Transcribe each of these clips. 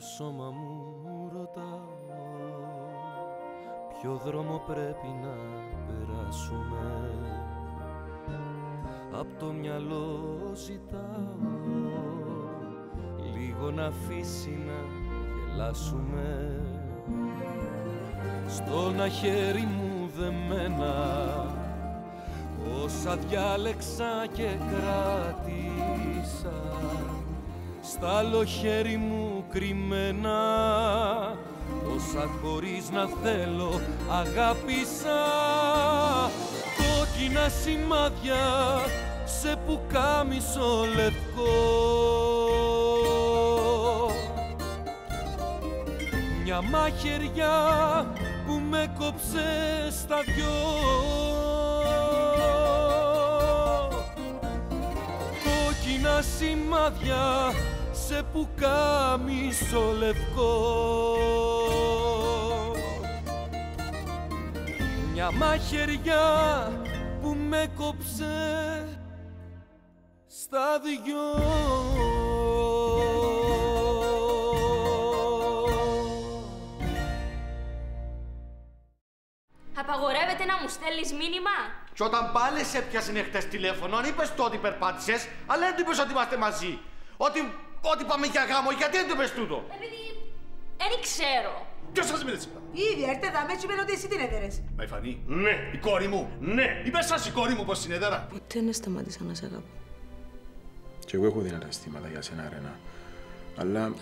σώμα μου ρωτάω ποιο δρόμο πρέπει να περάσουμε. Απ' το μυαλό ζητάω λίγο να αφήσει να γελάσουμε. Στο ένα χέρι μου δεμένα όσα διάλεξα και κράτησα, στ' άλλο χέρι μου κρυμμένα όσα χωρίς να θέλω αγάπησα. Κόκκινα σημάδια σε πουκάμισο λευκό, μια μαχαιριά που με κόψε στα δυο. Κόκκινα σημάδια σε πουκάμισο λευκό, μια μαχαιριά που με κόψε στα δυο. Απαγορεύεται να μου στέλνεις μήνυμα. Κι όταν πάλι σε έπιασε χτες τηλέφωνο, αν είπες το ότι περπάτησες, αλλά δεν του είπες ότι είμαστε μαζί. Ότι πάμε για γάμο, γιατί δεν του είπες τούτο. Επειδή δεν ξέρω. Ποιος σας μίλησε σήμερα. Ήδη έρθε εδώ με είπε ότι εσύ την έδερες. Μα η Φανή. Ναι. Η κόρη μου. Ναι. Είπες σας η κόρη μου πως είναι έδερα. Ποτέ δεν σταμάτησα να σε αγαπώ. Κι εγώ έχω δυνατά αισθήματα για σένα, Ρένα. Αλλά...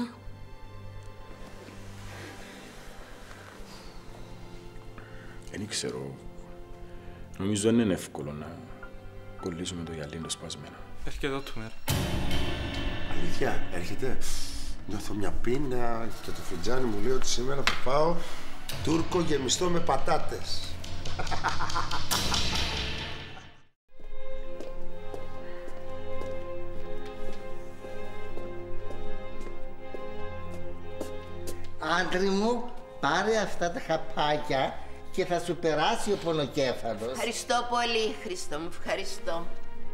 Δεν ξέρω. Νομίζω δεν είναι εύκολο να κολλήσουμε το γυαλί το σπασμένο. Έρχεται εδώ του μέρα. Αλήθεια, έρχεται. Νιώθω μια πείνα και το φιτζάνι μου λέει ότι σήμερα θα πάω Τούρκο γεμιστό με πατάτες. Άντρη μου, πάρε αυτά τα χαπάκια και θα σου περάσει ο πονοκέφαλος. Ευχαριστώ πολύ, Χριστό μου, ευχαριστώ.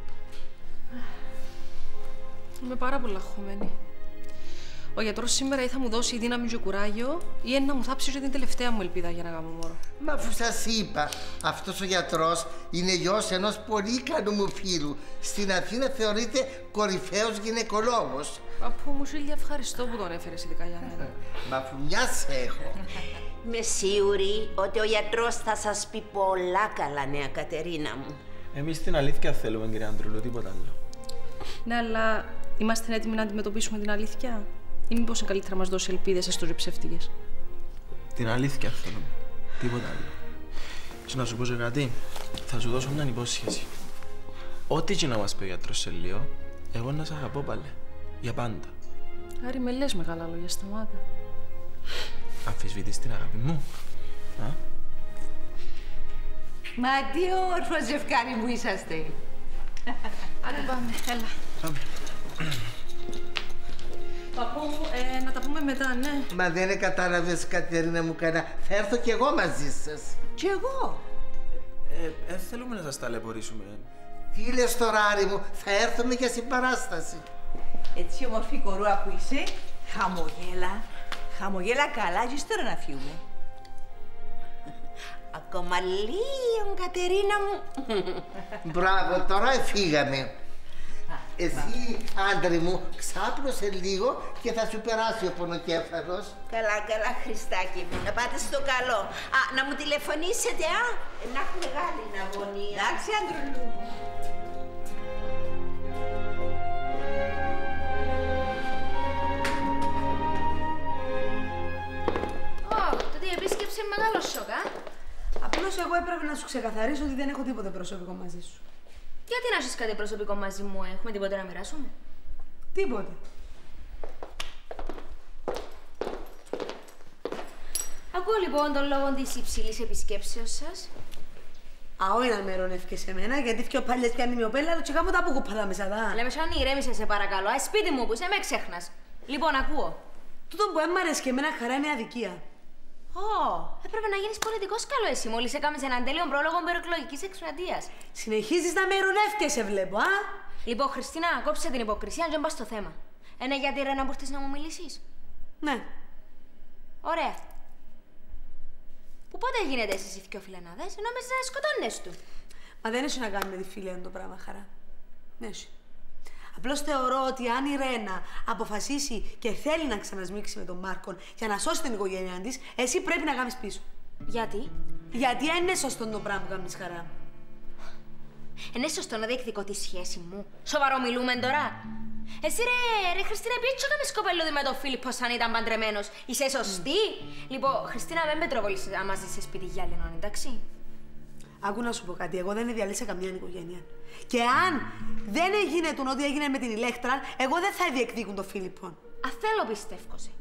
Είμαι πάρα πολύ αγχωμένη. Ο γιατρός σήμερα ή θα μου δώσει δύναμη και κουράγιο ή να μου θάψει την τελευταία μου ελπίδα για να κάνω μωρό. Μα αφού σας είπα, αυτός ο γιατρός είναι γιος ενός πολύ ικανού μου φίλου. Στην Αθήνα θεωρείται κορυφαίος γυναικολόγος. Παππού μου, Ζήλια, ευχαριστώ που τον έφερες ειδικά για μένα. Μα αφού μια σε έχω. Είμαι σίγουρη ότι ο γιατρός θα σας πει πολλά καλά, νέα Κατερίνα μου. Εμείς την αλήθεια θέλουμε, κύριε Αντρούλου, τίποτα άλλο. Ναι, αλλά είμαστε έτοιμοι να αντιμετωπίσουμε την αλήθεια, ή μήπως είναι καλύτερα να μας δώσει ελπίδες έστω και ψεύτικες? Την αλήθεια θέλουμε. Τίποτα άλλο. Και να σου πω και κάτι, θα σου δώσω μια υπόσχεση. Ό,τι και να μας πει ο γιατρός σε λίγο, εγώ να σε αγαπώ πάλι. Για πάντα. Άρη, με λες μεγάλα λόγια, σταμάτα. Αμφισβητείς την αγάπη μου. Μα τι όμορφο ζευκάρι μου είσαστε. Άντε πάμε, έλα. Πάμε. Παππού, να τα πούμε μετά, ναι. Μα δεν κατάλαβες, Κατερίνα μου, κανένα. Θα έρθω κι εγώ μαζί σας. Κι εγώ. Θέλουμε να σας ταλαιπωρήσουμε. Τι λες τώρα, Άρη μου, θα έρθουμε για συμπαράσταση. Έτσι όμορφη κορούα που είσαι, χαμογέλα. Χαμογέλα καλά και ύστερα να φύγουμε. Ακόμα λίγο, Κατερίνα μου. Μπράβο, τώρα φύγαμε. Εσύ, άντρη μου, ξάπλωσε λίγο και θα σου περάσει ο πονοκέφαλος. Καλά, καλά, Χριστάκι μου. Να πάτε στο καλό. Να μου τηλεφωνήσετε, να έχω μεγάλη αγωνία. Εντάξει, Αντρουλού μου. Τότε η επίσκεψη είναι μεγάλο σοκ, Απλώς εγώ έπρεπε να σου ξεκαθαρίσω ότι δεν έχω τίποτα προσωπικό μαζί σου. Γιατί να έχεις κάτι προσωπικό μαζί μου, έχουμε τίποτα να μοιράσουμε? Τίποτε. Ακούω λοιπόν τον λόγο της υψηλής επισκέψεως σας. Όχι να με ρωνεύκες σε μένα, γιατί πιο παλιές πιάνει μοιοπέλα, αλλά τσιγάμω τα που κουπαδά μέσα δά. Λέμε σαν ηρέμησε σε παρακαλώ, σπίτι μου που είσαι, με ξέχνας. Λοιπόν, ακούω. Τούτο που έμμαρες και εμένα χαρά είναι αδικία. Έπρεπε να γίνεις πολιτικός καλό εσύ, μόλις έκαμες έναν τέλειο πρόλογο προεκλογικής εκστρατείας. Συνεχίζεις να με ειρωνεύκεσαι, βλέπω, Λοιπόν, Χριστίνα, κόψε την υποκρισία και μπας στο θέμα. Γιατί ρε να μπορείς να μου μιλήσεις? Ναι. Ωραία. Που πότε γίνετε εσείς οι δυο φιλενάδες, ενώ μέσα σκοτώνες του. Μα δεν έχει να κάνει με τη φίλη το πράγμα, Χαρά. Δεν έχει. Απλώς θεωρώ ότι αν η Ρένα αποφασίσει και θέλει να ξανασμίξει με τον Μάρκον για να σώσει την οικογένειά της, εσύ πρέπει να κάνεις πίσω. Γιατί? Γιατί δεν είναι σωστό το πράγμα που κάνεις, Χαρά. Είναι σωστό να διεκδικώ τη σχέση μου. Σοβαρό μιλούμε τώρα. Εσύ ρε Χριστίνα, πιέτσο κάμε σκοπέλουδι με τον Φίλιππο σαν ήταν παντρεμένος. Είσαι σωστή? Λοιπόν, Χριστίνα, δεν πετροβολείς να μας ζεις σε σπίτι για Λενών, εντάξει? Άκου να σου πω κάτι, εγώ δεν διαλύσα καμιά οικογένεια. Και αν δεν έγινε ό,τι έγινε με την Ηλέκτρα, εγώ δεν θα διεκδίκουν τον Φίλιππο. Αθέλω πιστεύω σε.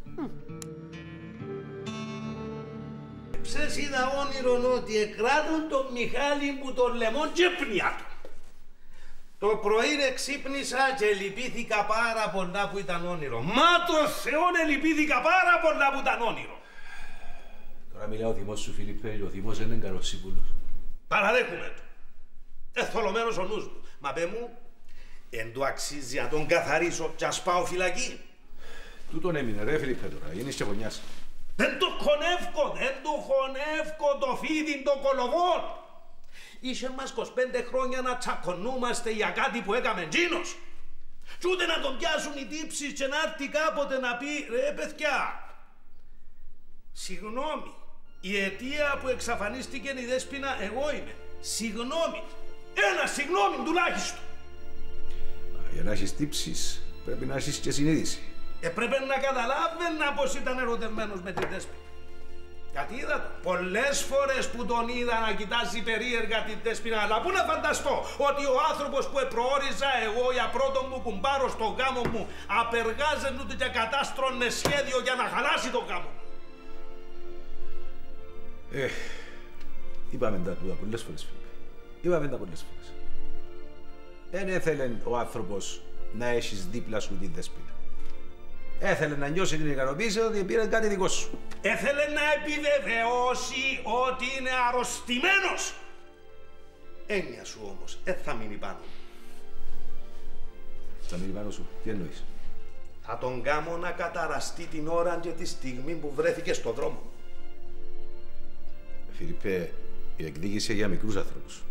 Ψες είδα όνειρον ότι εκράτουν τον Μιχάλη που τον λεμόν και πνιά του. Το πρωί ξύπνησα και λυπήθηκα πάρα πολλά που ήταν όνειρο. Μα το Θεόν λυπήθηκα πάρα πολλά που ήταν όνειρο. Τώρα μιλά ο θυμός σου, Φίλιππε, και ο θυμός είναι καροσίπουλος. Παραδέχομαι του. Εθολωμένος ο νους μου. Μα πέ μου, εν του αξίζει να τον καθαρίσω και ας πάω φυλακή. Τούτον έμεινε ρε Φίλιππε τώρα, γίνεις και γωνιάς. Δεν το χωνεύκω το φίδι των κολοβών. Είχε μας 25 χρόνια να τσακωνούμαστε για κάτι που έκαμε τζίνος. Κι ούτε να τον πιάσουν οι τύψεις και να έρθει κάποτε να πει ρε παιδιά, συγγνώμη, η αιτία που εξαφανίστηκε η Δέσποινα εγώ είμαι. Συγγνώμη. Ένα συγγνώμη τουλάχιστον. Για να έχεις τύψεις πρέπει να έχεις και συνείδηση. Πρέπει να καταλάβαινα πως ήταν ερωτευμένος με την Δέσποινα. Γιατί είδα το. Πολλές φορές που τον είδα να κοιτάζει περίεργα την Δέσποινα, αλλά πού να φανταστώ ότι ο άνθρωπος που προόριζα εγώ για πρώτο μου κουμπάρο στο γάμο μου απεργάζεται ούτε και κατάστρωνε σχέδιο για να χαλάσει το γάμο μου. Είπαμε τα τούτα πολλές φορές, Φίλιππε. Είπαμε τα πολλές φορές. Δεν έθελε ο άνθρωπος να έχεις δίπλα σου τη Δέσποινα. Έθελε να νιώσει την ικανοποίηση ότι πήρε κάτι δικό σου. Έθελε να επιβεβαιώσει ότι είναι αρρωστημένος. Έννοια σου όμως, θα μείνει πάνω. Θα μείνει πάνω σου, τι εννοείς? Θα τον κάνω να καταραστεί την ώρα και τη στιγμή που βρέθηκε στον δρόμο. Φίλιππε, η εκδίκηση για μικρούς άνθρωπους.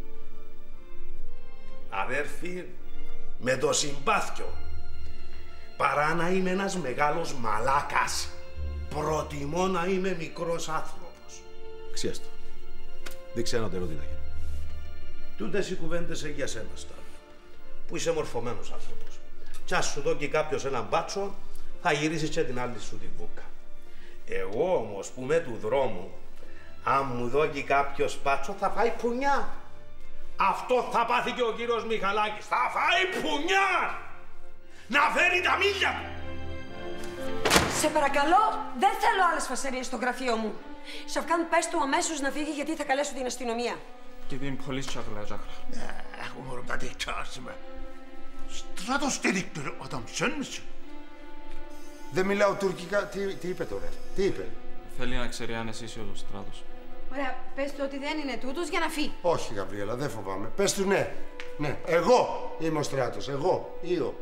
Αδέρφη, με το συμπάθειο. Παρά να είμαι ένας μεγάλος μαλάκας, προτιμώ να είμαι μικρός άνθρωπος. Ξιάστο. Δείξε ανωτερότητα. Τούτες οι κουβέντες για σένα, Σταύρο, που είσαι μορφωμένος άνθρωπος. Κι ας σου δώσει κάποιος έναν μπάτσο, θα γυρίσεις και την άλλη σου τη βούκα. Εγώ όμως που είμαι του δρόμου, αν μου δώσει κάποιος μπάτσο θα φάει πουνιά. Αυτό θα πάθει και ο κύριος Μιχαλάκης. Θα φάει πουνιά! Να φέρει τα μίλια του! Σε παρακαλώ, δεν θέλω άλλες φασαρίες στο γραφείο μου. Σαφκάν, πες του αμέσως να φύγει γιατί θα καλέσω την αστυνομία. Gidin polis çağıracaklar. Umurumda değil çağırsın be. Stratos dedikleri adam sen misin? Δεν μιλάω τουρκικά. Τι είπε τώρα, τι είπε? Θέλει να ξέρει αν εσύ είσαι ο Στράτος. Ωραία, πες του ότι δεν είναι τούτος για να φύγει. Όχι, Γαβριέλα, δεν φοβάμαι. Πες του ναι. Ναι, εγώ είμαι ο Στράτος. Εγώ, Ήο.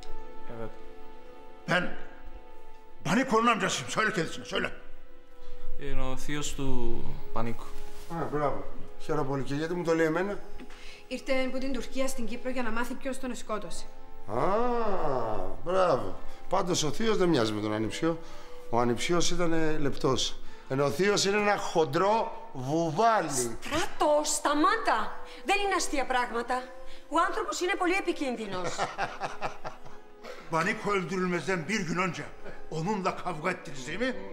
Ben Πανίκο amcasıyım. Söyle kendisine, söyle. Είναι ο θείος του Πανίκου. Α, μπράβο. Χαίρομαι πολύ. Και γιατί μου το λέει εμένα? Ήρθε από την Τουρκία στην Κύπρο για να μάθει ποιος τον σκότωσε. Α, μπράβο. Πάντως ο θείος δεν μοιάζει με τον ανιψιό. Ο ανιψιός ήταν λεπτός. Ενώ ο θείος είναι ένα χοντρό βουβάλι. Στράτο, σταμάτα! Δεν είναι αστεία πράγματα. Ο άνθρωπος είναι πολύ επικίνδυνος. Πανίκο öldürülmezden bir gün önce onunla kavga ettiniz değil mi?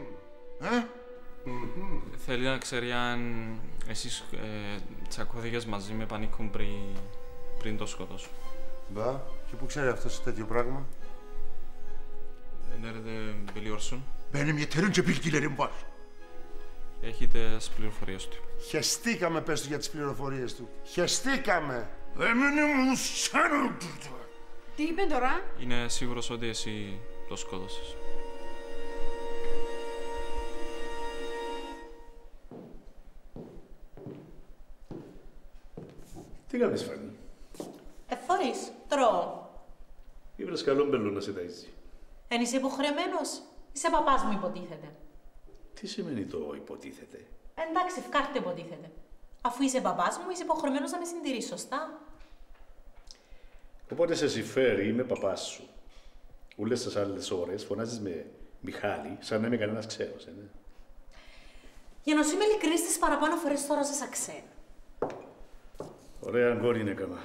Θέλει να ξέρει αν εσείς τσακώθηκες μαζί με Πανίκο πριν το σκοτώσω. Μπα, και πού ξέρει αυτός τέτοιο πράγμα? Nerede biliyorsun? Benim yeterince bilgilerim var. Έχετε τις πληροφορίες του. Χεστήκαμε, πες του, για τις πληροφορίες του. Χεστήκαμε. Έμεινε μου σαν. Τι είπε τώρα? Είναι σίγουρος ότι εσύ το σκότωσες. Τι κάνεις, Φάνη? Φορείς, τρώω. Ήβρες καλό μπελό να σε ταΐζει. Εν είσαι υποχρεωμένος. Είσαι παπάς μου, υποτίθεται. Τι σημαίνει το υποτίθεται? Εντάξει, φκάρτε υποτίθεται. Αφού είσαι παπάς μου, είσαι υποχρεωμένος να με συντηρείς, σωστά? Οπότε σε συμφέρει, είμαι παπάς σου. Όλες τις άλλες ώρες φωνάζεις με Μιχάλη, σαν να είμαι κανένας ξένος, ναι. Για να σου είμαι ειλικρινής, τις παραπάνω φορές τώρα σε ξένα. Ωραία γκόρη είναι καμά.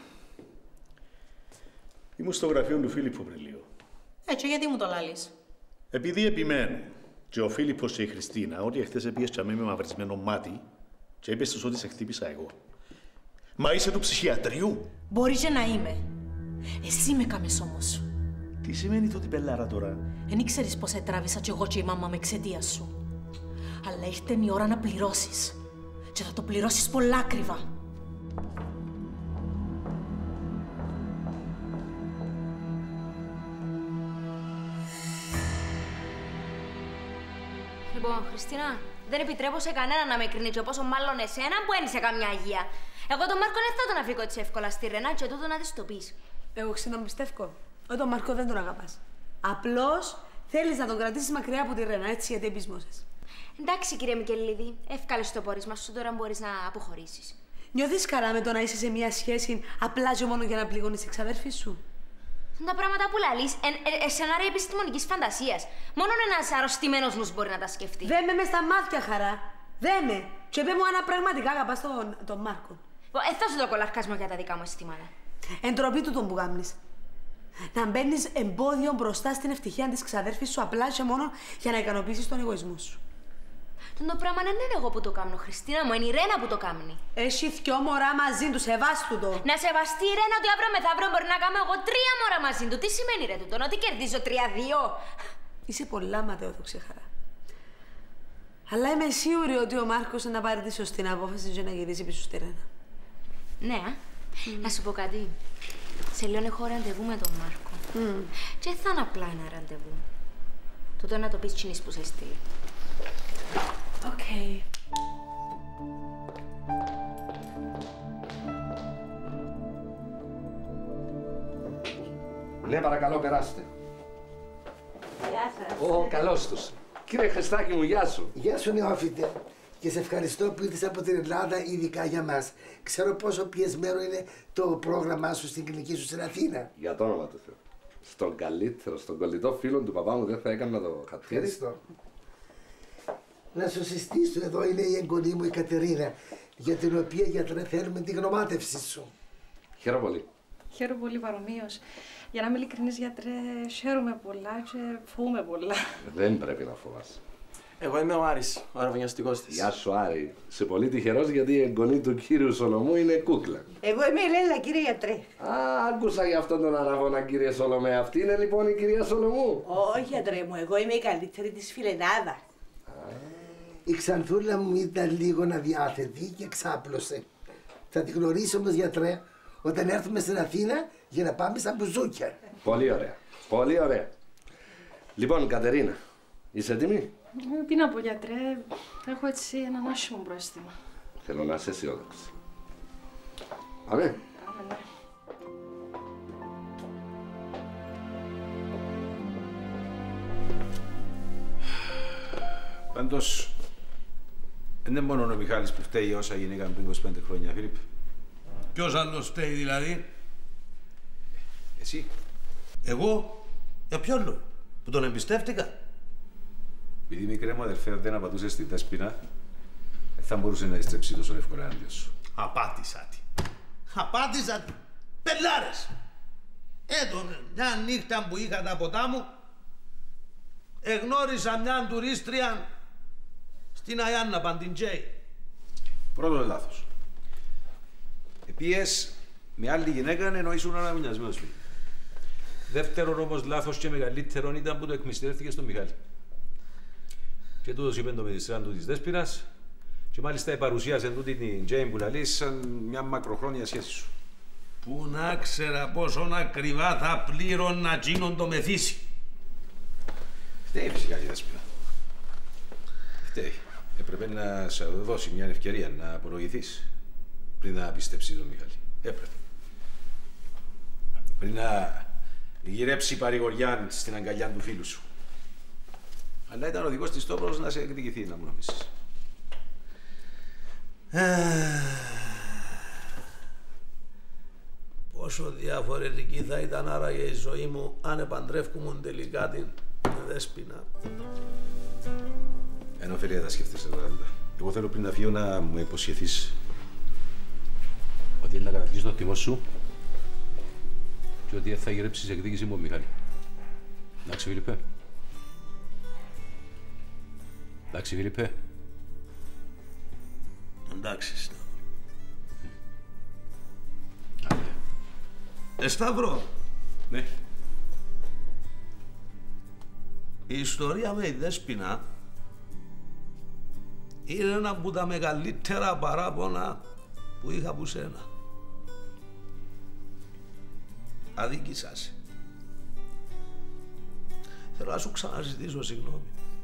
Ήμουν στο γραφείο του Φίλιππου πριν λίγο. Έτσι, γιατί μου το λάλεις? Επειδή επιμένω και ο Φίλιππος και η Χριστίνα ότι εχθές πήγες και με μαυρισμένο μάτι και είπες τους ότι σε χτύπησα εγώ. Μα είσαι του ψυχιατρίου. Μπορεί και να είμαι. Εσύ με κάμες όμως. Τι σημαίνει το πελάρα τώρα? Εν ήξερες πως έτραβησα κι εγώ και η μάμα με εξαιτίας σου. Αλλά ήρθε η ώρα να πληρώσεις. Και θα το πληρώσεις πολλά ακριβά. Λοιπόν, Χριστίνα, δεν επιτρέπω σε κανένα να με κρίνει και πόσο μάλλον εσένα που ένισε καμιά αγία. Εγώ τον Μάρκο δεν θα τον αφήκω έτσι εύκολα στη Ρενά και τούτο να της το πεις. Εγώ ξέρω να πιστεύω. Εγώ τον Μάρκο δεν τον αγαπάς. Απλώς θέλεις να τον κρατήσεις μακριά από τη Ρενά, έτσι, γιατί εμπισμόσες. Εντάξει, κύριε Μικελίδη, εύκαλες το πόρισμα σου, τώρα μπορείς να αποχωρήσεις. Νιώθεις καλά με το να είσαι σε μια σχέση απλά και μόνο για να πληγώνεις την ξαδέρφη σου? Τα πράγματα που λαλείς, σενάρια επιστημονικής φαντασίας. Μόνο ένας αρρωστημένος νους μπορεί να τα σκεφτεί. Δέ με μες στα μάτια, χαρά. Δέ με. Και πέ μου αν πραγματικά αγαπάς τον Μάρκο. Θα σου το κολαρκάσμο για τα δικά μου αισθήματα. Εντροπή του τον που γάμνεις. Να μπαίνεις εμπόδιο μπροστά στην ευτυχία της ξαδέρφης σου απλά και μόνο για να ικανοποιήσεις τον εγωισμό σου. Το πράγμα δεν είναι εγώ που το κάνω, Χριστίνα μου, είναι η Ρένα που το κάνει. Έχει 2 μωρά μαζί του, σεβάστου το. Να σεβαστεί η Ρένα ότι αύριο μεθαύριο μπορεί να κάνω εγώ 3 μωρά μαζί του. Τι σημαίνει ρε τούτο, ότι κερδίζω 3-2. Είσαι πολλά ματαιόδοξη, χαρά. Αλλά είμαι σίγουρη ότι ο Μάρκος να πάρει τη σωστή απόφαση και να γυρίσει πίσω στη Ρένα. Ναι, να σου πω κάτι. Σε λίγο έχω ραντεβού με τον Μάρκο. Και θα είναι απλά ένα ραντεβού. Τούτο να το πεις τσινής που σε στείλει. Οκ. Ναι, παρακαλώ, περάστε. Γεια σας. Ω, καλώς τους. Κύριε Χριστάκη μου, γεια σου. Γεια σου, νεόφιτε. Και σε ευχαριστώ που ήρθες από την Ελλάδα ειδικά για μας. Ξέρω πόσο πιεσμένο είναι το πρόγραμμά σου στην κλινική σου στην Αθήνα. Για το όνομα του Θεού. Στον καλύτερο, στον κολλητό φίλο του παπά μου δεν θα έκανα το χατήρι. Ευχαριστώ. Να σου συστήσω, εδώ είναι η εγγονή μου η Κατερίνα, για την οποία, γιατρέ, θέλουμε την γνωμάτευση σου. Χαίρομαι πολύ. Χαίρομαι πολύ παρομοίως. Για να είμαι ειλικρινής, γιατρέ, χαίρομαι πολλά και φοβούμαι πολλά. Δεν πρέπει να φοβάσαι. Εγώ είμαι ο Άρης, ο αραβωνιαστικός της. Γεια σου, Άρη. Είσαι πολύ τυχερός γιατί η εγγονή του κύριου Σολομού είναι κούκλα. Εγώ είμαι η Ελένα, κύριε γιατρέ. Α, άκουσα για αυτόν τον αραβόνα, κύριε Σολομέ. Αυτή είναι λοιπόν η κυρία Σολομού. Όχι, γιατρέ μου, εγώ είμαι η καλύτερη της φιλενάδα. Η Ξανθούλα μου ήταν λίγο αδιάθετη και ξάπλωσε. Θα τη γνωρίσω όμως, γιατρέ, όταν έρθουμε στην Αθήνα για να πάμε στα μπουζούκια. Πολύ ωραία. Πολύ ωραία. Λοιπόν, Κατερίνα, είσαι έτοιμη? Τι να πω, γιατρέ, έχω έτσι έναν άσχημο πρόστιμα. Θέλω να είσαι αισιόδοξη. Πάμε. Ναι. Πάντως, δεν είναι μόνο ο Μιχάλης που φταίει για όσα γίνηκαν πριν 25 χρόνια, Φίλιπ. Ποιος άλλος φταίει δηλαδή? Εσύ. Εγώ? Για ποιον λόγο? Που τον εμπιστεύτηκα? Επειδή η μικρή μου αδερφέ δεν απαντούσε στη Δέσποινα, δεν θα μπορούσε να ειστρέψει τόσο εύκολα εναντίον σου. Απάτησα τη. Απάτησα τη. Πελάρες. Μια νύχτα που είχα τα ποτά μου, εγνώρισα μια τουρίστρια στην Αιάννα Παντιντζέη. Πρώτον λάθος. Επίες με άλλη γυναίκα ενώ ήσουν αναμοιασμένος φίλοι. Δεύτερον όμως λάθος και μεγαλύτερον ήταν που το εκμυστηρεύτηκε στον Μιχάλη. Και τούτος είπε το μεδιστράν του της Δέσποινας και μάλιστα παρουσίασε τούτη την Τζέιν που λαλείς σαν μια μακροχρόνια σχέση σου. Πού να ξέρα πόσο ακριβά θα πλήρωνα τζίνον το μεθύσι. Φταίει φυσικά η Δέσποινα. Φταίει. Έπρεπε να σε δώσει μια ευκαιρία να απολογηθείς πριν να πιστέψει τον Μιχάλη. Έπρεπε. Πριν να γυρέψει η παρηγοριά στην αγκαλιά του φίλου σου. Αλλά ήταν ο δικός της τόπος να σε εκδικηθεί, να μου νομίσεις. Πόσο διαφορετική θα ήταν άραγε η ζωή μου αν επαντρεύκουμουν τελικά την Δέσποινα. Ενώ φίλε, θα σκέφτεσαι τώρα. Εγώ θέλω πριν να φύγω να μου υποσχεθείς ότι είναι να κατακτήσεις το θυμό σου και ότι θα γυρέψεις εκδίκηση μου, Μιχάλη. Εντάξει, Φίλιππε. Εντάξει, Φίλιππε. Εντάξει, Σταύρο. Σταύρο. Ναι. Η ιστορία με η Δέσποινα είναι ένα από τα μεγαλύτερα παράπονα που είχα από σένα. Αδίκησα σε. Θέλω να σου ξαναζητήσω συγγνώμη.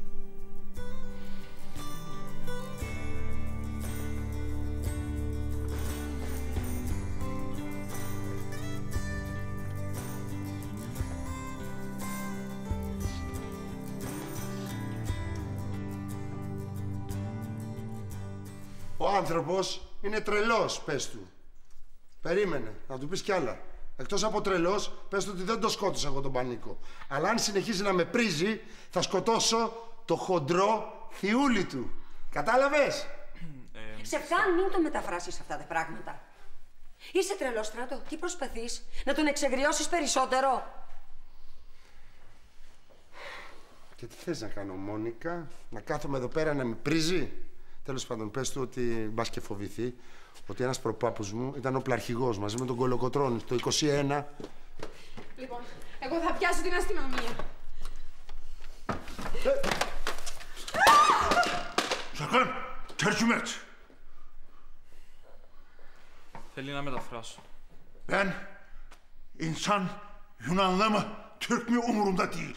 Ο άνθρωπος είναι τρελός, πες του. Περίμενε, να του πεις κι άλλα. Εκτός από τρελός, πες του ότι δεν το σκότωσα εγώ τον Πανίκο. Αλλά αν συνεχίζει να με πρίζει, θα σκοτώσω το χοντρό θιούλι του. Κατάλαβες? Σεφτάν, μην το μεταφράσεις αυτά τα πράγματα. Είσαι τρελός, Στράτο. Τι προσπαθείς, να τον εξεγριώσεις περισσότερο? Και τι θες να κάνω, Μόνικα? Να κάθομαι εδώ πέρα να με πρίζει? Τέλος πάντων, πες του ότι μπας και φοβηθεί ότι ένας προπάπους μου ήταν ο πλαρχηγός μαζί με τον Κολοκοτρώνη το 21. Λοιπόν, εγώ θα πιάσω την αστυνομία. Sakın tercüme et. Θέλει να μεταφράσω. Ben insan Yunanlı mı, Türk mü umurumda değil.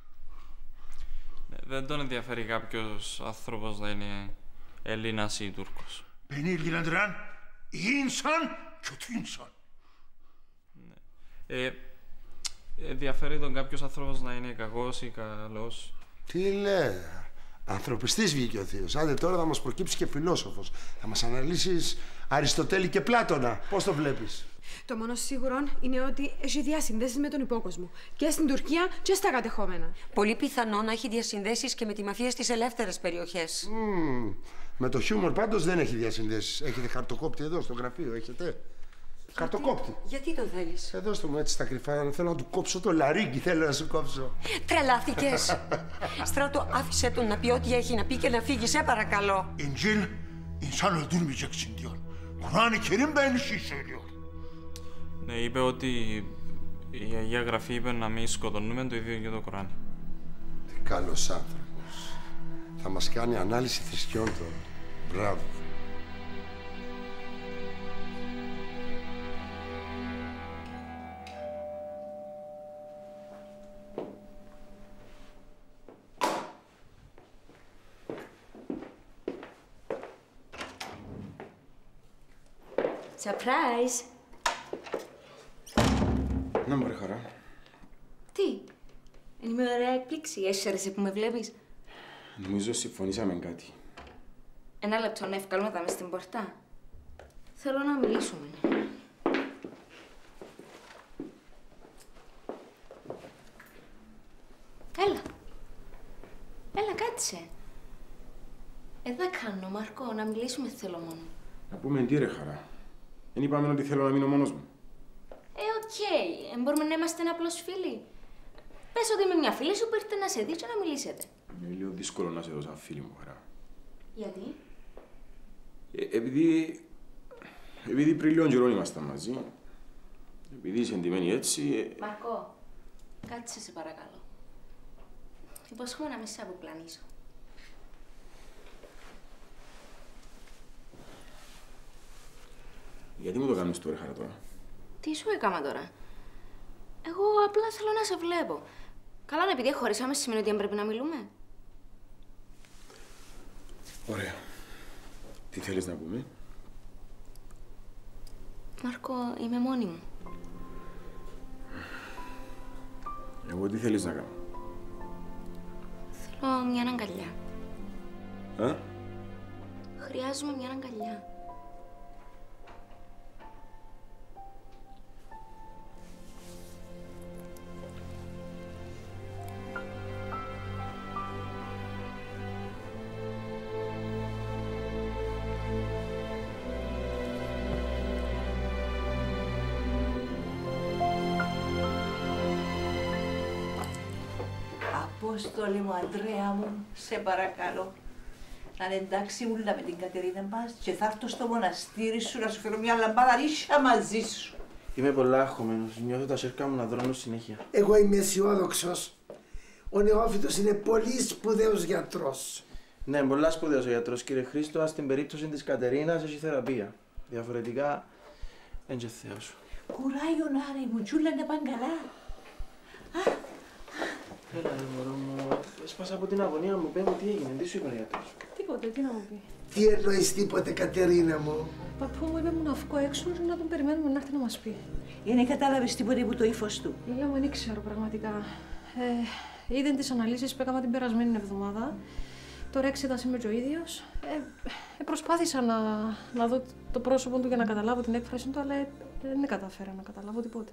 Δεν τον ενδιαφέρει κάποιος άνθρωπος να είναι Έλληνας ή Τούρκος. Beni ilgilendiren iyi insan, kötü insan. Ενδιαφέρει τον κάποιος άνθρωπος να είναι κακός ή καλός. Τι λέει, ανθρωπιστής βγήκε ο θείος. Άντε τώρα θα μας προκύψει και φιλόσοφος. Θα μας αναλύσεις Αριστοτέλη και Πλάτωνα. Πώς το βλέπεις? Το μόνο σίγουρο είναι ότι έχει διασυνδέσεις με τον υπόκοσμο. Και στην Τουρκία και στα κατεχόμενα. Πολύ πιθανό να έχει διασυνδέσεις και με τη μαφία στις ελεύθερες περιοχές. Με το χιούμορ πάντως δεν έχει διασυνδέσεις. Έχετε χαρτοκόπτη εδώ στο γραφείο, έχετε? Χαρτοκόπτη. Γιατί τον θέλεις? Δώστε μου έτσι στα κρυφά. Θέλω να του κόψω το λαρίγκι. Θέλω να σου κόψω. Τρελάθηκες. Στράτο, άφησε τον να πει ό,τι έχει να πει και να φύγει, σε παρακαλώ. İncil, insan öldürmeyeceksin diyor. Kur'an-ı Kerim de aynı şeyi söylüyor. Ναι, είπε ότι η Αγία Γραφή είπε να μην σκοτώνουμε, το ίδιο και το Κοράνι. Τι καλός άνθρωπος. Θα μας κάνει ανάλυση θρησκειών τώρα. Μπράβο. Surprise! Να μου ρε χαρά. Τι? Είναι μια ωραία έκπληξη. Έσαιρεσαι που με βλέπεις. Νομίζω συμφωνήσαμε κάτι. Ένα λεπτό να ευκάλουμε τα μες στην πορτά. Θέλω να μιλήσουμε. Έλα. Έλα, κάτσε. Εδώ κάνω, Μάρκο, να μιλήσουμε θέλω μόνο. Να πούμε τι ρε χαρά. Δεν είπαμε ότι θέλω να μείνω μόνος μου. Οκ. Μπορούμε να είμαστε απλώς φίλοι. Πες ότι είμαι μια φίλη σου που ήρθε να σε δει και να μιλήσετε. Είναι λίγο δύσκολο να σε δω σαν φίλη μου, χαρά. Γιατί? Επειδή πριν λίγο καιρό ήμασταν μαζί. Επειδή είσαι εντυμένη έτσι... Μαρκό, κάτσε σε παρακαλώ. Υπόσχομαι να μην σε αποπλανήσω. Γιατί μου το κάνεις τώρα, χαρά, τώρα? Τι σου έκανα τώρα? Εγώ απλά θέλω να σε βλέπω. Καλά, επειδή χωρίσαμε σημαίνει ότι δεν πρέπει να μιλούμε. Ωραία. Τι θέλεις να πούμε? Μάρκο, είμαι μόνη μου. Εγώ τι θέλεις να κάνω? Θέλω Θέλω μια αγκαλιά. Α? Χρειάζομαι μια αγκαλιά. Απόστολη μου, Αντρέα μου, σε παρακαλώ. Να είναι εντάξει ούλα με την Κατερίνα μας και θα έρθω στο μοναστήρι σου να σου φέρω μια λαμπάδα ρίσια μαζί σου. Είμαι πολλά αγχωμένος. Νιώθω τα σέρκα μου να δρώνουν συνέχεια. Εγώ είμαι αισιόδοξος. Ο νεόφυτος είναι πολύ σπουδαίος γιατρός. Ναι, πολλά σπουδαίος ο γιατρός, κύριε Χρήστο. Στην περίπτωση της Κατερίνας έχει θεραπεία. Διαφορετικά, δεν και Θεός. Κουράγιο να είναι, μου τσούλα να πάνε καλά. Έλα, ρε μωρό μου. Έσπασα από την αγωνία μου. Πες μου τι έγινε, τι σου είπε ο γιατρός. Τίποτε, τι να μου πει. Τι εννοείς τίποτε, Κατερίνα μου? Παππού μου είπε μου να βγω έξω να τον περιμένουμε να έρθει να μας πει. Δεν κατάλαβες τίποτε από το ύφος του. Λίλα μου, δεν ξέρω πραγματικά. Είδε τις αναλύσεις που έκανα την περασμένη εβδομάδα. Τώρα εξετάσαμε και ο ίδιος. Προσπάθησα να δω το πρόσωπο του για να καταλάβω την έκφραση του, αλλά δεν κατάφερα να καταλάβω τίποτε.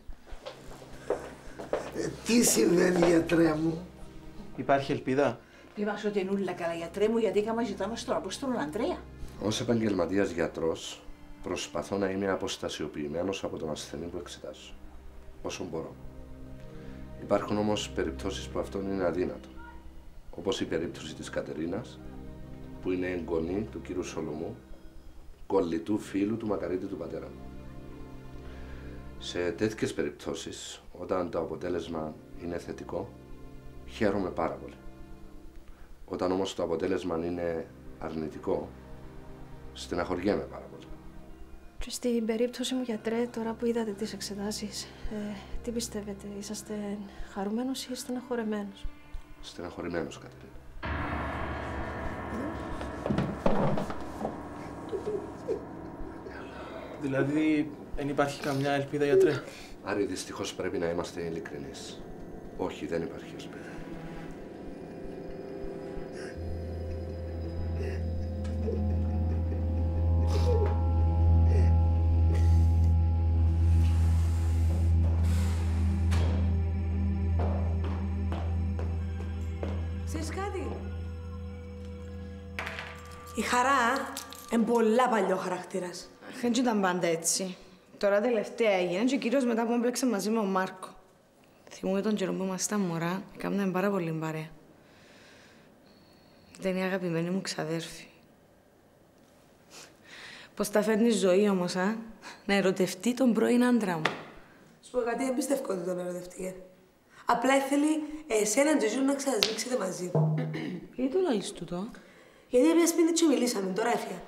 Τι συμβαίνει, γιατρέ μου? Υπάρχει ελπίδα? Είμαστε ότι είναι ούλα καλά, γιατρέ μου, γιατί έκανα ζητάμε στον Απόστολο Ανδρέα. Ως επαγγελματίας γιατρός, προσπαθώ να είμαι αποστασιοποιημένος από τον ασθενή που εξετάζω. Όσο μπορώ. Υπάρχουν όμως περιπτώσεις που αυτό είναι αδύνατο. Όπως η περίπτωση της Κατερίνας, που είναι εγγονή του κύριου Σολομού, κολλητού φίλου του μακαρίτη του πατέρα μου. Σε τέτοιες περιπτώσεις, όταν το αποτέλεσμα είναι θετικό, χαίρομαι πάρα πολύ. Όταν όμως το αποτέλεσμα είναι αρνητικό, στεναχωριέμαι πάρα πολύ. Και στην περίπτωση μου, γιατρέ, τώρα που είδατε τις εξετάσεις, τι πιστεύετε, είσαστε χαρούμενος ή στεναχωρεμένος? Στεναχωρημένος, Κατερίνα. Δηλαδή, δεν υπάρχει καμιά ελπίδα, γιατρέ? Άρη, δυστυχώς πρέπει να είμαστε ειλικρινείς. Όχι, δεν υπάρχει ελπίδα. Ξέρεις κάτι? Η Χαρά είναι πολλά παλιό χαρακτήρας. Δεν ήταν πάντα έτσι. Τώρα τελευταία έγινε και κυρίως μετά που έμπλεξε μαζί με τον Μάρκο. Θυμούμαι τον καιρό που ήμασταν μωρά, έκαναμε πάρα πολύ παρέα. Ήταν η αγαπημένη μου ξαδέρφη. Πώς τα φέρνει η ζωή όμως, να ερωτευτεί τον πρώην άντρα μου. Σου πω κάτι, δεν πιστεύω ότι τον ερωτευτεί. Απλά θέλει εσένα και να ξανασμίξετε μαζί του. Γιατί το λαλείς τούτο? Γιατί έπια σπίτι και μιλήσαμε, τώρα έφυγα.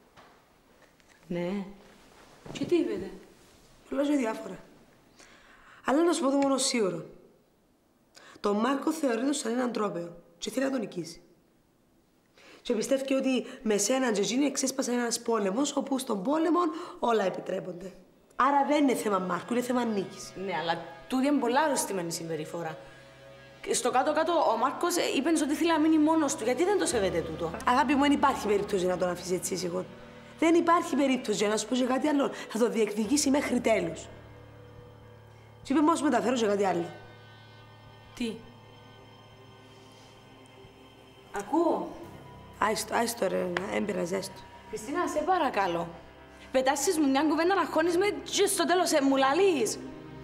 Ναι. Και τι είπετε? Πολλά και διάφορα. Αλλά να σου πω το μόνο σίγουρο. Το Μάρκο θεωρεί το σαν έναν τρόπαιο και θέλει να τον νικήσει. Και πιστεύει ότι με σένα και εκείνη εξέσπασε ένας πόλεμος, όπου στον πόλεμο όλα επιτρέπονται. Άρα δεν είναι θέμα Μάρκου, είναι θέμα νίκης. Ναι, αλλά τούτη είναι πολλά αρρωστημένη συμπεριφορά. Στο κάτω-κάτω ο Μάρκος είπε ότι θέλει να μείνει μόνος του. Γιατί δεν το σέβεται τούτο? Αγάπη μου, δεν υπάρχει περίπτωση να τον αφήσει έτσι ήσυχο. Δεν υπάρχει περίπτωση, για να σου πω και κάτι άλλο. Θα το διεκδικήσει μέχρι τέλους. Σου είπε μόνο σου μεταφέρω σε κάτι άλλο. Τι? Ακούω. Άιστο ρε, έμπειραζε έστω. Χριστίνα, σε παρακαλώ. Πετάσεις μου μια κουβέντα να χώνεις με και στο τέλος μου λαλείς.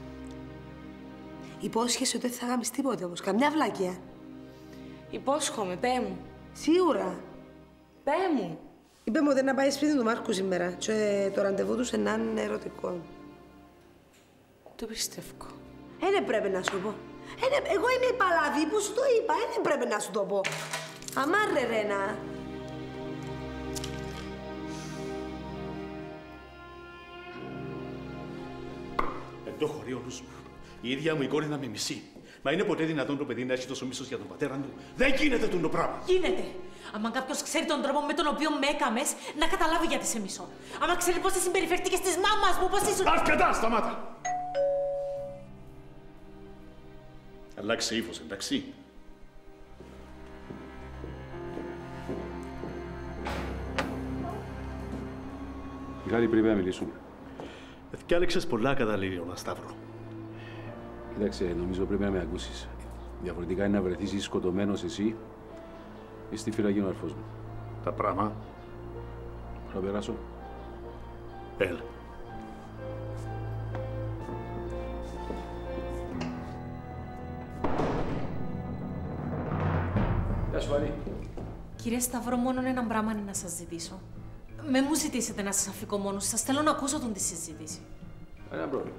Υπόσχεσαι ότι δεν θα κάνεις τίποτε όμως, καμιά βλακιά. Υπόσχομαι, πέ μου. Σίγουρα. Πέ μου. Είπε μου ότι να πάει σπίτι του Μάρκου σήμερα και το ραντεβού τους να είναι ερωτικό. Το πιστεύω. Δεν πρέπει να σου πω. Εγώ είμαι η παλαβή που σου το είπα, δεν πρέπει να σου το πω. Αμάρε Ρένα. Εν το χωρεί ο νους μου. Η ίδια μου η κόρη να με μισεί. Μα είναι ποτέ δυνατόν το παιδί να έχει τόσο μίσος για τον πατέρα του? Δεν γίνεται το πράγμα. Γίνεται. Αν κάποιος ξέρει τον τρόπο με τον οποίο με έκαμες, να καταλάβει γιατί σε μισώ. Αν ξέρει πώς συμπεριφέρθηκες της μάμας μου, πώς ήσουν... Αρκετά, σταμάτα! Αλλάξε ύφος, εντάξει. Μιχάλη, πρέπει να μιλήσουμε. Διάλεξες πολλά καταλήλωνα, Σταύρο. Κοίταξε, νομίζω πρέπει να με ακούσεις. Διαφορετικά είναι να βρεθείς σκοτωμένος εσύ ή στη φυλακή ο αρφός μου. Τα πράγμα. Θα περάσω. Έλα. Γεια σου, Βαρή. Κύριε Σταύρο, μόνο ένα πράγμα είναι να σας ζητήσω. Με μου ζητήσετε να σας αφήκω μόνος σας. Θέλω να ακούσω τον τη συζήτηση. Ένα πρόβλημα.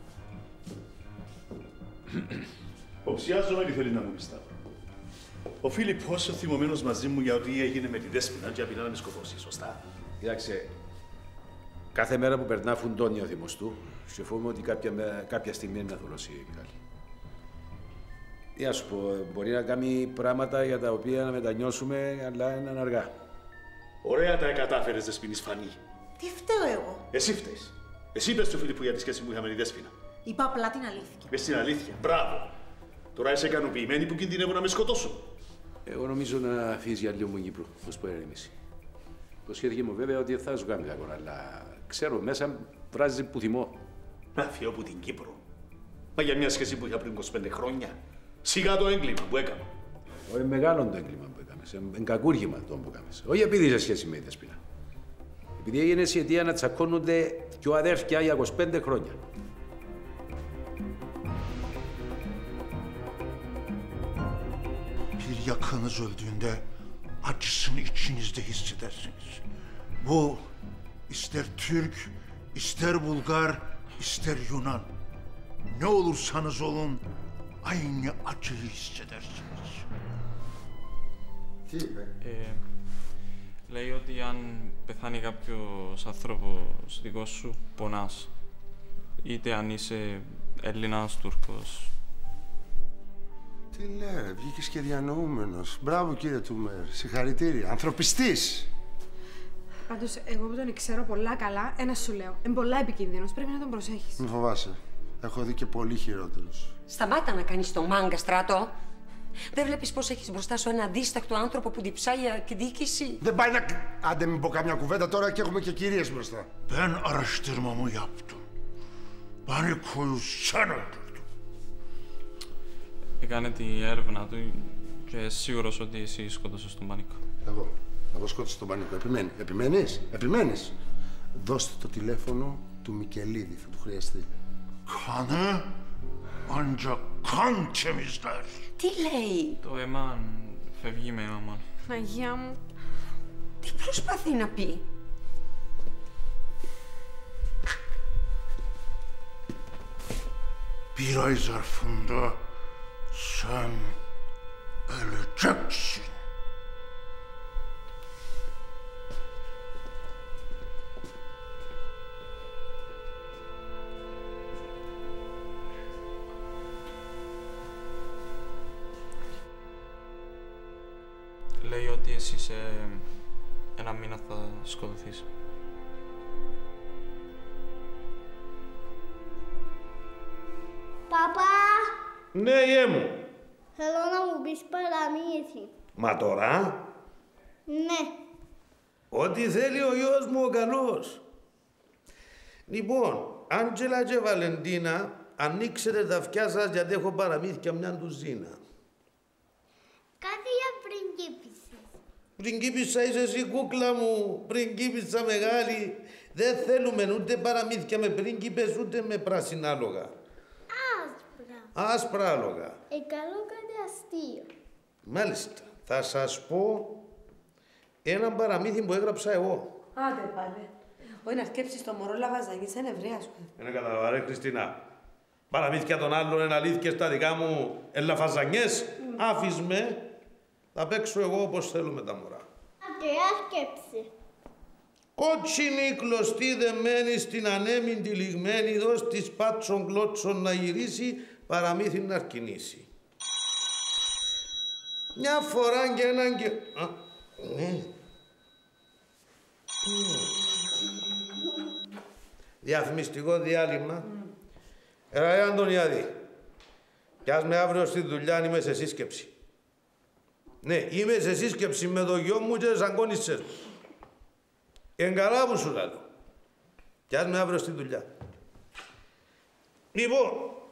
Οψιάζομαι τι θέλει να μου πει, Σταύρο. Ο Φίλιππος θυμωμένος μαζί μου για ό,τι έγινε με τη Δέσποινα και απειλά να με σκοτώσει, σωστά. Κοίταξε, κάθε μέρα που περνά φουντώνει ο θυμός του και φοβούμαι ότι κάποια στιγμή είναι να θολώσει η Μιχάλη. Τι να σου πω, μπορεί να κάνει πράγματα για τα οποία να μετανιώσουμε, αλλά είναι αργά. Ωραία τα κατάφερες, Δεσποινής Φανή. Τι φταίω εγώ. Εσύ φταίς. Εσύ είπες του Φίλιππου για τη σχέση που είχαμε με τη Δέσποινα. Είπα απλά την αλήθεια. Είπες την αλήθεια. Μπράβο. Τώρα είσαι ικανοποιημένη που κινδυνεύω να με σκοτώσω. Εγώ νομίζω να φύγεις για λίγο μου Κύπρο, ως πω ερεμήσει. Υποσχέθηκε μου βέβαια ότι θα σου κάνει κακό, αλλά ξέρω μέσα βράζει που θυμώ. Να φύγω από την Κύπρο. Μα για μια σχέση που είχα πριν 25 χρόνια. Σιγά το έγκλημα που έκανα. Όχι μεγάλο το έγκλημα που έκανες, είναι κακούργημα το που έκανες. Όχι επειδή είσαι σχέση με τη Δεσποινα. Επειδή έγινε η αιτία να τσακώνονται δυο αδέρφια για 25 χρόνια. Bir yakınınız öldüğünde acısını içinizde hissedersiniz. Bu ister Türk, ister Bulgar, ister Yunan. Ne olursanız olun aynı acıyı hissedersiniz. Τι είπε? Λέει ότι αν πεθάνει κάποιος άνθρωπος δικός σου, πονάς. Είτε αν είσαι Έλληνας, Τούρκος. Τι λέει, βγήκες και διανοούμενος. Μπράβο κύριε Τούμερ, συγχαρητήρια. Ανθρωπιστής. Πάντως, εγώ που τον ξέρω πολλά καλά, ένα σου λέω. Είναι πολλά επικίνδυνος, πρέπει να τον προσέχεις. Μην φοβάσαι. Έχω δει και πολύ χειρότερους. Σταμάτα να κάνεις το μάγκα, Στράτο. Δεν βλέπεις πως έχεις μπροστά σου ένα αδίστακτο άνθρωπο που διψάει για τη διοίκηση. Δεν πάει να... Άντε μην πω καμιά κουβέντα τώρα και έχουμε και κυρίες μπροστά. Ben araştırmamı yaptım. Baniko'yu sen öldürdün. Έκανε την έρευνα του και σίγουρος ότι εσύ σκότωσες τον Πανίκο. Εγώ σκότωσα τον Πανίκο. Επιμένεις. Επιμένεις. Δώστε το τηλέφωνο του Μικελίδη, θα του χρειαστεί. Kanı ancak kan temizler. Τι λέει? Το αίμα φεύγει με αίμα μόνο. Αγία μου. Τι προσπαθεί να πει? Bir ay zarfında sen öleceksin. Λέει ότι εσύ σε ένα μήνα θα σκοτωθείς. Παπά! Ναι, γε μου. Θέλω να μου πεις παραμύθι. Μα τώρα, Ναι. ό,τι θέλει ο γιος μου ο καλός. Λοιπόν, Άντζελα και Βαλεντίνα, ανοίξετε τα αυτιά σας γιατί έχω παραμύθια μια ντουζίνα. Κάτι για πριγκίπισσες. Πριγκίπισσα είσαι εσύ κούκλα μου, πριγκίπισσα μεγάλη. Δεν θέλουμε ούτε παραμύθια με πριγκίπες ούτε με πράσινα άλογα. Άσπρα. Άσπρα άλογα. Καλό κάτι αστείο. Μάλιστα. Θα σας πω ένα παραμύθι που έγραψα εγώ. Άντε πάλι. Όχι να σκέψεις το μωρό λαβαζάκι, σε νευρία σου. Δεν κατάλαβα ρε Χριστίνα. Παραμύθια των άλλων είναι αλήθικες, τα δικά μου ελαφαζανιές. Άφης με, θα παίξω εγώ όπως θέλω με τα μωρά. Ακραία σκέψη. Κότσινη κλωστή δεμένη στην ανέμη τυλιγμένη, δώσ' της πάτσον κλώτσον να γυρίσει, παραμύθι να αρκινήσει. Μια φορά και έναν και... Α, ναι. Διαφημιστικό διάλειμμα. Έλα, Αντωνιάδη. Πιάσ' με αύριο στη δουλειά, είμαι σε σύσκεψη. Ναι, είμαι σε σύσκεψη με το γιο μου και τις αγκόνισσες μου. Εν καλά που σου λέω. Κι ας με αύριο στη δουλειά. Λοιπόν,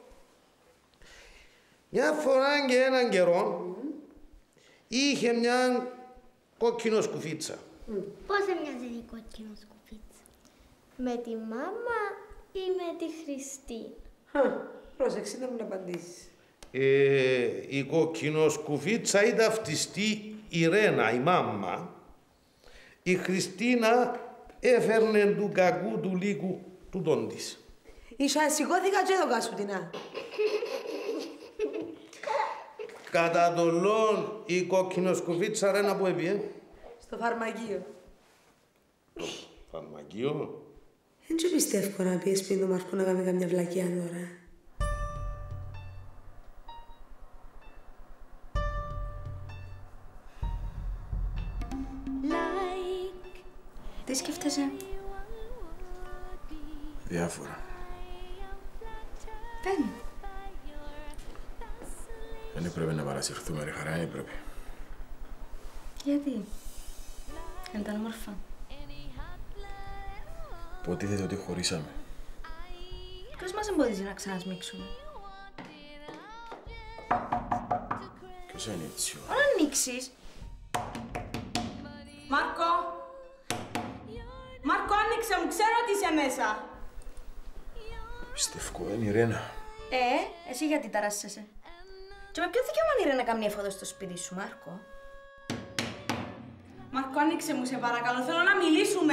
μια φορά και έναν καιρό είχε μια κόκκινο σκουφίτσα. Πώς έμοιαζε η κόκκινο σκουφίτσα? Με τη μάμα ή με τη Χριστίνα? Πρόσεξε να μου απαντήσεις. Η κόκκινο σκουφίτσα ήταν αυτιστή η Ρένα, η μάμα. Η Χριστίνα έφερνε του κακού του λύκου του τον της. Ίσα σηκώθηκα και έδωκα σου την α. Κατά το λόγο η κόκκινο σκουφίτσα Ρένα που έπιε. Στο φαρμακείο. Φαρμακείο. Δεν και πιστεύω να πιες σπίτι του Μάρκου να κάνει καμιά βλακία τώρα. Τι σκέφτεσαι? Διάφορα. Πες. Δεν έπρεπε να παρασυρθούμε, ρε χαρά, έπρεπε. Γιατί? Δεν ήταν όμορφα. Υποτίθεται ότι χωρίσαμε. Ποιος μας εμποδίζει να ξανασμίξουμε? Ποιος είναι έτσι? Αν ανοίξεις. Μάρκο! Μάρκο, άνοιξε μου, ξέρω ότι είσαι μέσα. Πιστεύω, είναι η Ρένα. Εσύ γιατί ταράσσεσαι? Και με ποιο δικαίωμα είναι η Ρένα να κάνει έφοδο στο σπίτι σου, Μάρκο? Μάρκο, άνοιξε μου, σε παρακαλώ, θέλω να μιλήσουμε.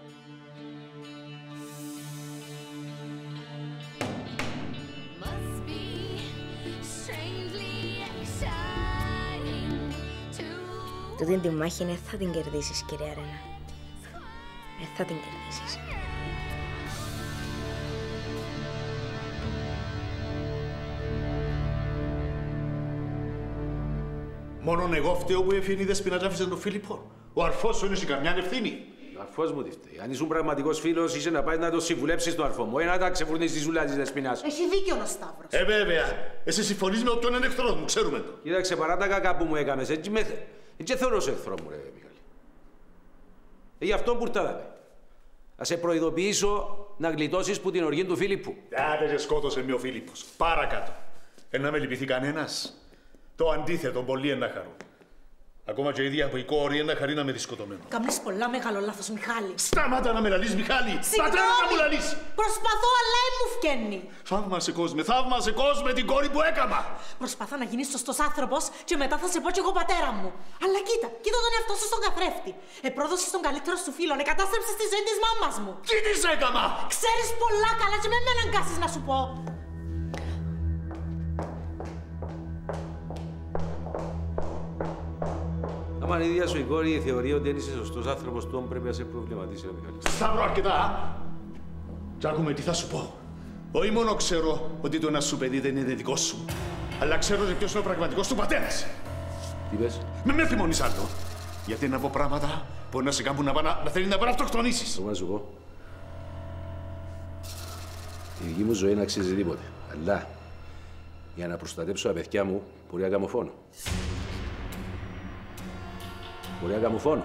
Τούτη τη μάχη δεν θα την κερδίσεις, κυρία Ρένα. Δεν θα την κερδίσεις. Μόνον εγώ φταίω που έφυγε η Δεσποινα και άφησε τον Φίλιππο. Ο αρφός σου έχει καμιά ευθύνη. Ο αρφός μου τι φταίει. Αν ήσουν πραγματικός φίλος, είσαι να πάει να το συμβουλέψεις τον αρφό μου, ή να τα ξεφουρνείς τη ζούλα της Δεσποινάς. Έχει δίκιο ο Σταύρος. Βέβαια. Εσύ συμφωνείς με όποιον είναι εχθρός μου, ξέρουμε το. Κοίταξε, παρά τα κακά που μου έκαμες, έτσι θεωρώ σε εχθρό μου, ρε Μιχάλη. Γι' αυτό που ήρθα. Θα σε προειδοποιήσω να γλιτώσεις που την οργή του Φίλιππου. Άντε και σκότωσε με ο Φίλιππος. Παρακάτω. Να με λυπηθεί κανένας. Το αντίθετο, πολλοί είναι να χαρούν. Ακόμα και η ίδια που η κόρη είναι να χαρεί να με δισκοτωμένο. Κάμνεις πολλά μεγάλο λάθος, Μιχάλη. Σταμάτα να με λαλείς, Μιχάλη! Πατέρα να μου λαλείς! Προσπαθώ, αλλά μου φκένει. Θαύμασε κόσμε την κόρη που έκαμα! Προσπαθώ να γίνεις σωστός άνθρωπος και μετά θα σε πω κι εγώ πατέρα μου. Αλλά κοίτα τον εαυτό σου στον καθρέφτη. Επρόδωσες τον καλύτερο σου φίλο, εκατάστρεψες τη ζωή της μάμας μου. Τι της έκαμα! Ξέρεις πολλά καλά και με αναγκάσεις να σου πω. Άμα η ίδια σου η κόρη θεωρεί ότι δεν είσαι σωστός άνθρωπος, τον πρέπει να σε προβληματίσει, ρε Μιχάλη. Σταύρο, αρκετά! Κι άκουμε τι θα σου πω. Όχι μόνο ξέρω ότι το ένα σου παιδί δεν είναι δικό σου, αλλά ξέρω και ποιος είναι ο πραγματικός του πατέρας. Τι πες? Με θυμώνεις άλλο. Γιατί να πω πράγματα που να σε κάνουν να θέλει να αυτοκτονήσεις. Εγώ να σου πω. Η δική μου ζωή δεν αξίζει τίποτε. Αλλά για να προστατέψω τα παιδιά μου, μπορεί να κάνω φόνο. Μπορεί να κάνω φόνο.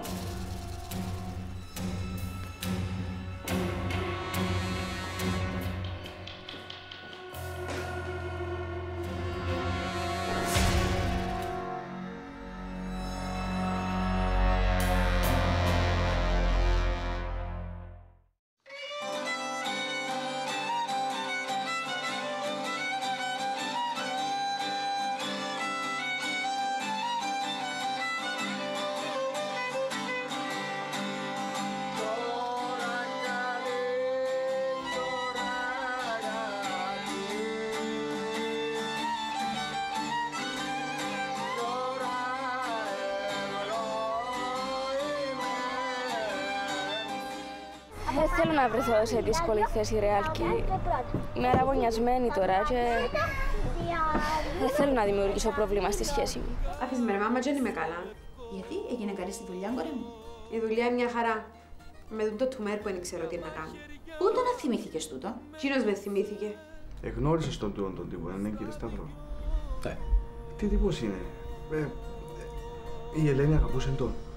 Δεν θέλω να βρεθώ σε δύσκολη θέση, ρε Άλκη. Είμαι αραγωνιασμένη τώρα και δεν θέλω να δημιουργήσω πρόβλημα στη σχέση μου. Άφησε με ρε μάμα, δεν είμαι καλά. Γιατί έγινε καλή στη δουλειά, κορέ μου? Η δουλειά είναι μια χαρά. Με το τουμέρ που δεν ξέρω τι να κάνω. Πού το να θυμήθηκες τούτο? Εκείνος με θυμήθηκε. Εγνώρισες τον τύπο, ναι, κύριε Σταύρο. Ναι. Τι τύπος είναι? Η Ελένη αγαπούσε τον.